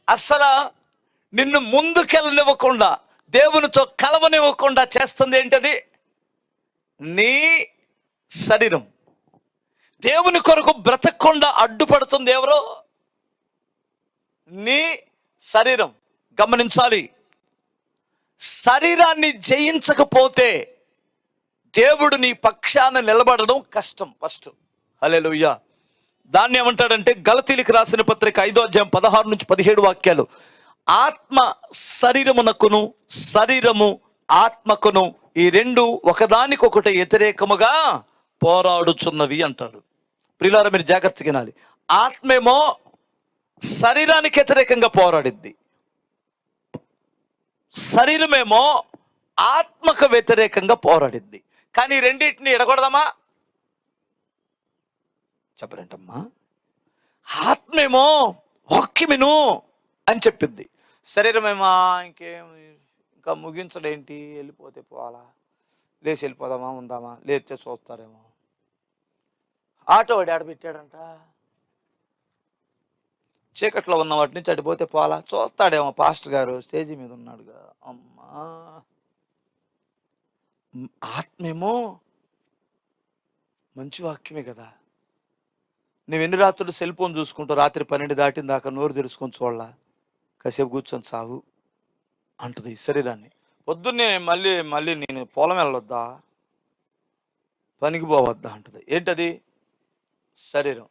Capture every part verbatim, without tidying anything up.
అసలు నిన్ను ముందుకెళ్ళనివ్వకుండా, దేవునితో కలవనివ్వకుండా చేస్తుంది ఏంటది? నీ శరీరం. దేవుని కొరకు బ్రతకకుండా అడ్డుపడుతుంది ఎవరో? నీ శరీరం. గమనించాలి, శరీరాన్ని జయించకపోతే దేవుడు నీ పక్షాన నిలబడడం కష్టం. First hallelujah. దాన్ని ఏమంటాడంటే, గలతీయులకు రాసిన పత్రిక ఐదో అధ్యాయం పదహారు నుంచి పదిహేడు వాక్యాలు, ఆత్మ శరీరమునకును శరీరము ఆత్మకును ఈ రెండు ఒకదానికొకటి వ్యతిరేకముగా పోరాడుచున్నవి అంటాడు. ప్రియులారా, మీరు జాగ్రత్తగా వినాలి. ఆత్మేమో శరీరానికి వ్యతిరేకంగా పోరాడిద్ది, శరీరమేమో ఆత్మకు వ్యతిరేకంగా పోరాడిద్ది. కానీ రెండింటిని ఎడగొడదామా? చెప్పరేంటమ్మా? ఆత్మేమో వాక్యమిను అని చెప్పిద్ది, శరీరమేమో ఇంకేం ఇంకా ముగించడేంటి, వెళ్ళిపోతే పోవాలా, లేచి వెళ్ళిపోదామా, ఉందామా, లేస్తే చూస్తారేమో, ఆటో వాడు ఆడబెట్టాడంట, చీకట్లో ఉన్న వాటి నుంచి అడిపోతే పోవాలా, చూస్తాడేమో, పాస్టర్ గారు స్టేజీ మీద ఉన్నాడుగా, అమ్మా. ఆత్మేమో మంచి వాక్యమే కదా, నువ్వు ఎన్ని రాత్రులు సెల్ ఫోన్ చూసుకుంటూ రాత్రి పన్నెండు దాటిన దాకా నోరు తెరుచుకొని చూడలా, కాసేపు కూర్చొని సాగు అంటుంది శరీరాన్ని. పొద్దున్నే మళ్ళీ మళ్ళీ నేను పొలం వెళ్ళొద్దా, పనికి పోవద్దా అంటుంది. ఏంటది? శరీరం.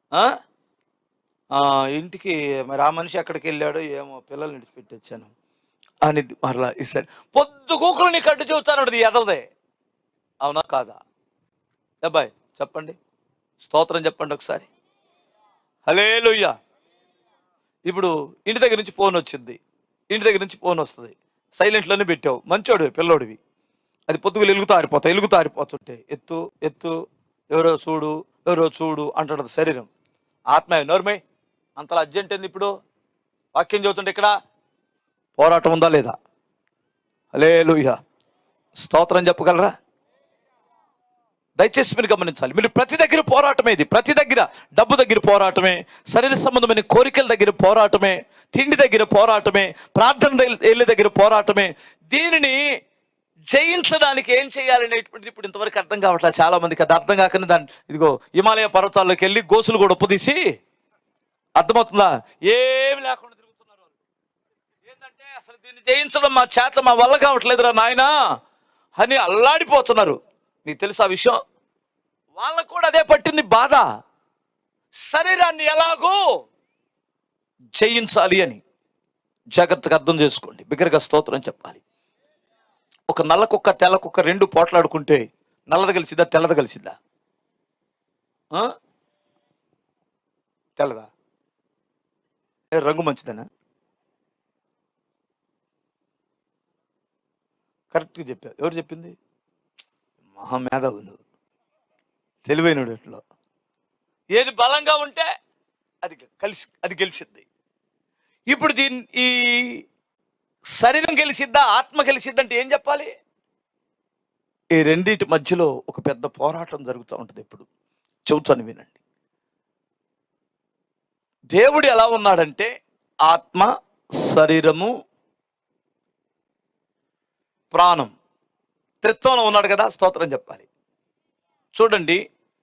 ఇంటికి మరి ఆ మనిషి ఎక్కడికి వెళ్ళాడో ఏమో, పిల్లల్ని విడిచిపెట్టి వచ్చాను అని మరలా ఇస్తాడు. పొద్దు కూకులు నీకు అడ్డు చూస్తాను ఎదలదే. అవునా కాదా? అబ్బాయి చెప్పండి, స్తోత్రం చెప్పండి ఒకసారి. హల్లెలూయా. ఇప్పుడు ఇంటి దగ్గర నుంచి ఫోన్ వచ్చింది, ఇంటి దగ్గర నుంచి ఫోన్ వస్తుంది, సైలెంట్లోనే పెట్టావు, మంచోడు పిల్లోడివి, అది పొద్దుగులు ఎలుగుతా ఆరిపోతావు, ఎలుగుతా ఆరిపోతుంటే ఎత్తు ఎత్తు, ఎవరో చూడు ఎవరో చూడు అంటున్నది శరీరం. ఆత్మ నోర్మే అంతలా అర్జెంట్ ఏంది? ఇప్పుడు వాక్యం చదువుతుంటే ఇక్కడ పోరాటం ఉందా లేదా? హల్లెలూయా. స్తోత్రం చెప్పగలరా? దయచేసి మీరు గమనించాలి. మీరు ప్రతి దగ్గర పోరాటమే ఇది. ప్రతి దగ్గర డబ్బు దగ్గర పోరాటమే, శరీర సంబంధమైన కోరికల దగ్గర పోరాటమే, తిండి దగ్గర పోరాటమే, ప్రార్థన వెళ్ళే దగ్గర పోరాటమే. దీనిని జయించడానికి ఏం చేయాలనేటువంటిది ఇప్పుడు ఇంతవరకు అర్థం కావట్లేదు చాలా మందికి. అది అర్థం కాకనే దాన్ని ఇదిగో హిమాలయ పర్వతాల్లోకి వెళ్ళి గోసులు కూడా ఉప్పదీసి, అర్థమవుతుందా, ఏం లేకుండా తిరుగుతున్నారు. ఏంటంటే అసలు దీన్ని జయించడం మా చేత మా వల్ల కావట్లేదురా నాయనా అని అల్లాడిపోతున్నారు. నీకు తెలుసా ఆ విషయం? వాళ్ళకు కూడా అదే పట్టింది బాధ, శరీరాన్ని ఎలాగో జయించాలి అని. జాగ్రత్తగా అర్థం చేసుకోండి, బిగ్గరగా స్తోత్రం చెప్పాలి. ఒక నల్ల కుక్క తెల్ల కుక్క రెండు పోట్లాడుకుంటే నల్లది కలిసిద్దా తెల్లది కలిసిద్దా? తెల్లదా? రంగు మంచిదేనా? కరెక్ట్గా చెప్పావు. ఎవరు చెప్పింది? మహామేధావు నువ్వు, తెలివైనడు. ఎట్లో ఏది బలంగా ఉంటే అది కలిసి అది గెలిచిద్ది. ఇప్పుడు దీన్ని ఈ శరీరం గెలిచిద్దా ఆత్మ గెలిచిద్దంటే ఏం చెప్పాలి? ఈ రెండింటి మధ్యలో ఒక పెద్ద పోరాటం జరుగుతూ ఉంటుంది. ఇప్పుడు చెబుతాను వినండి. దేవుడు ఎలా ఉన్నాడంటే ఆత్మ, శరీరము, ప్రాణం త్రిత్వంలో ఉన్నాడు కదా. స్తోత్రం చెప్పాలి. చూడండి,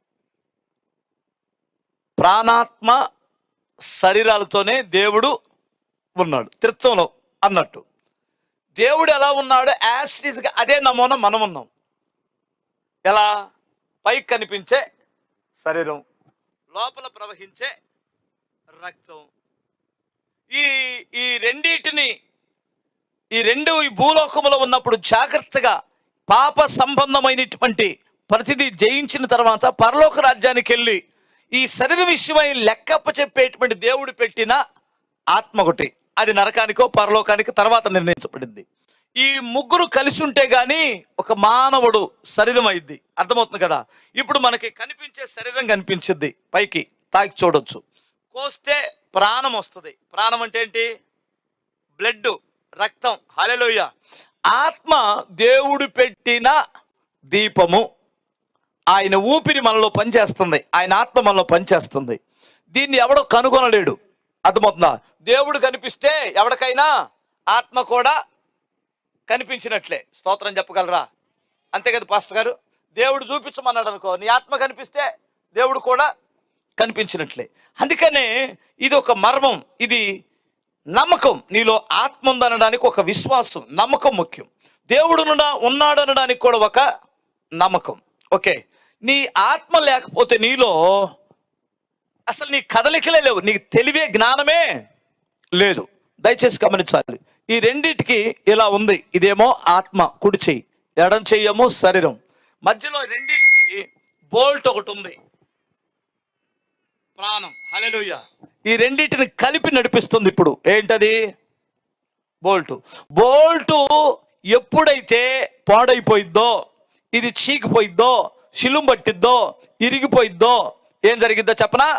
ప్రాణాత్మ శరీరాలతోనే దేవుడు ఉన్నాడు త్రిత్వంలో అన్నట్టు. దేవుడు ఎలా ఉన్నాడు? యాస్టీస్గా అదే నమూనా మనం ఉన్నాం. ఎలా? పైకి కనిపించే శరీరం, లోపల ప్రవహించే రక్తం. ఈ ఈ రెండింటిని ఈ రెండు ఈ భూలోకములో ఉన్నప్పుడు జాగ్రత్తగా పాప సంబంధమైనటువంటి ప్రతిదీ జయించిన తర్వాత పరలోక రాజ్యానికి వెళ్ళి ఈ శరీర విషయమై లెక్కప్ప చెప్పేటువంటి దేవుడు పెట్టిన ఆత్మ ఒకటి, అది నరకానికో పరలోకానికి తర్వాత నిర్ణయించబడింది. ఈ ముగ్గురు కలిసి ఉంటే గాని ఒక మానవుడు శరీరం అయింది. అర్థమవుతుంది కదా? ఇప్పుడు మనకి కనిపించే శరీరం కనిపించింది, పైకి తాకి చూడొచ్చు. కోస్తే ప్రాణం వస్తుంది. ప్రాణం అంటే ఏంటి? బ్లడ్, రక్తం. హల్లెలూయా. ఆత్మ దేవుడు పెట్టిన దీపము. ఆయన ఊపిరి మనలో పనిచేస్తుంది, ఆయన ఆత్మ మనలో పనిచేస్తుంది. దీన్ని ఎవడో కనుగొనలేడు. అర్థమవుతుందా? దేవుడు కనిపిస్తే ఎవరికైనా ఆత్మ కూడా కనిపించినట్లే. స్తోత్రం చెప్పగలరా? అంతే కదా పాస్టర్ గారు? దేవుడు చూపించమన్నాడు అనుకో, నీ ఆత్మ కనిపిస్తే దేవుడు కూడా కనిపించినట్లే. అందుకనే ఇది ఒక మర్మం, ఇది నమ్మకం. నీలో ఆత్మ ఉందనడానికి ఒక విశ్వాసం, నమ్మకం ముఖ్యం. దేవుడు ఉన్నాడు అనడానికి కూడా ఒక నమ్మకం. ఓకే, నీ ఆత్మ లేకపోతే నీలో అసలు నీ కదలికలే లేవు, నీకు తెలివే జ్ఞానమే లేదు. దయచేసి గమనించాలి. ఈ రెండిటికి ఇలా ఉంది. ఇదేమో ఆత్మ కుడి చెయ్యి, ఎడం చెయ్యేమో శరీరం. మధ్యలో రెండిటికి బోల్ట్ ఒకటి ఉంది, ప్రాణం. హల్లెలూయా. ఈ రెండిటిని కలిపి నడిపిస్తుంది. ఇప్పుడు ఏంటది? బోల్టు. బోల్టు ఎప్పుడైతే పాడైపోయిద్దో, ఇది చీకిపోయిద్దో, శిలుం పట్టిద్దో, ఇరిగిపోయిద్దో, ఏం జరిగిద్దో చెప్పనా?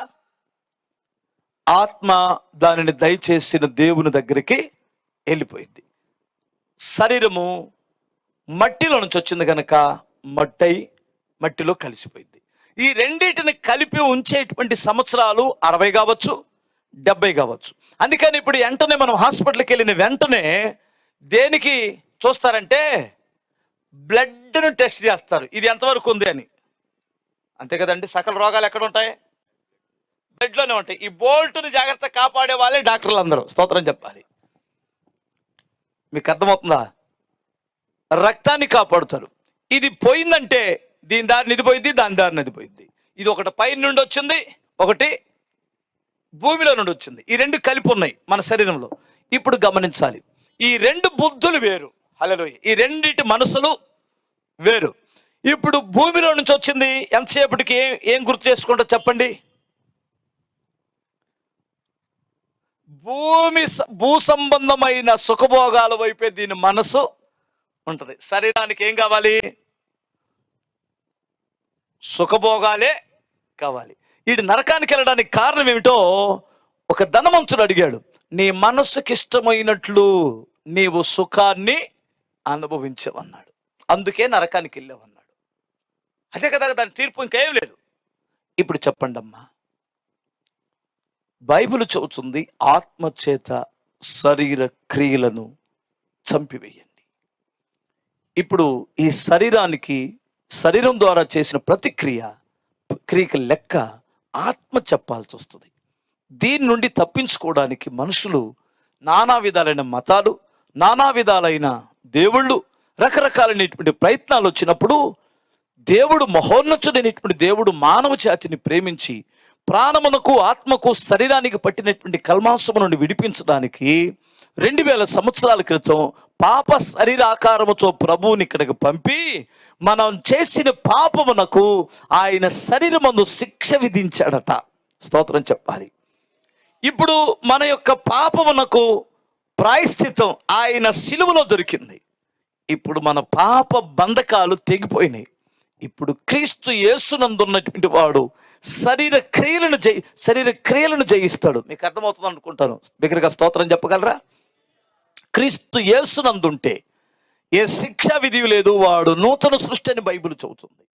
ఆత్మ దానిని దయచేసిన దేవుని దగ్గరికి వెళ్ళిపోయింది. శరీరము మట్టిలో నుంచి వచ్చింది కనుక మట్టై మట్టిలో కలిసిపోయింది. ఈ రెండింటిని కలిపి ఉంచేటువంటి సంవత్సరాలు అరవై కావచ్చు, డెబ్బై కావచ్చు. అందుకని ఇప్పుడు వెంటనే మనం హాస్పిటల్కి వెళ్ళిన వెంటనే దేనికి చూస్తారంటే బ్లడ్ను టెస్ట్ చేస్తారు, ఇది ఎంతవరకు ఉంది అని. అంతే కదండి? సకల రోగాలు ఎక్కడ ఉంటాయి? బ్లడ్లోనే ఉంటాయి. ఈ బోల్ట్ని జాగ్రత్తగా కాపాడే వాళ్ళే డాక్టర్లు అందరూ. స్తోత్రం చెప్పాలి. మీకు అర్థమవుతుందా? రక్తాన్ని కాపాడుతారు. ఇది పోయిందంటే దీని దారిని ఇది పోయింది, దాని దారిని ఇది పోయింది. ఇది ఒకటి పై నుండి వచ్చింది, ఒకటి భూమిలో నుండి వచ్చింది. ఈ రెండు కలిపి ఉన్నాయి మన శరీరంలో. ఇప్పుడు గమనించాలి, ఈ రెండు బుద్ధులు వేరు. హల్లెలూయా. ఈ రెండిటి మనసులు వేరు. ఇప్పుడు భూమిలో నుంచి వచ్చింది ఎంతసేపటికి ఏం ఏం గుర్తు చేసుకుంటా చెప్పండి? భూమి భూ సంబంధమైన సుఖభోగాల వైపే దీని మనసు ఉంటుంది. శరీరానికి ఏం కావాలి? సుఖభోగాలే కావాలి. వీడి నరకానికి వెళ్ళడానికి కారణం ఏమిటో ఒక ధనవంతుడు అడిగాడు. నీ మనస్సుకి ఇష్టమైనట్లు నీవు సుఖాన్ని అనుభవించవన్నాడు, అందుకే నరకానికి వెళ్ళావన్నాడు. అదే కదా దాని తీర్పు, ఇంకేం లేదు. ఇప్పుడు చెప్పండి అమ్మా, బైబిల్ చెబుతుంది ఆత్మ చేత శరీర క్రియలను చంపివేయండి. ఇప్పుడు ఈ శరీరానికి శరీరం ద్వారా చేసిన ప్రతిక్రియ క్రియకి లెక్క ఆత్మ చెప్పాల్సి వస్తుంది. దీని నుండి తప్పించుకోవడానికి మనుషులు నానా విధాలైన మతాలు, నానా విధాలైన దేవుళ్ళు, రకరకాలైనటువంటి ప్రయత్నాలు వచ్చినప్పుడు దేవుడు మహోన్నతుడైనటువంటి దేవుడు మానవ జాతిని ప్రేమించి ప్రాణమునకు ఆత్మకు శరీరానికి పట్టినటువంటి కల్మాసము నుండి విడిపించడానికి రెండు వేల సంవత్సరాల క్రితం పాప శరీరాకారముతో ప్రభువుని ఇక్కడికి పంపి మనం చేసిన పాపమునకు ఆయన శరీరమందు శిక్ష విధించాడట. స్తోత్రం చెప్పాలి. ఇప్పుడు మన యొక్క పాపమునకు ప్రాయశ్చిత్తం ఆయన శిలువలో దొరికింది. ఇప్పుడు మన పాప బంధకాలు తెగిపోయినాయి. ఇప్పుడు క్రీస్తు యేసునందున్నటువంటి వాడు శరీర క్రియలను జయి శరీర క్రియలను జయిస్తాడు. మీకు అర్థమవుతుంది అనుకుంటాను. దగ్గరగా స్తోత్రం చెప్పగలరా? క్రీస్తు యేసునందుంటే ఏ శిక్షా విధి లేదు, వాడు నూతన సృష్టి అని బైబిల్ చెబుతుంది.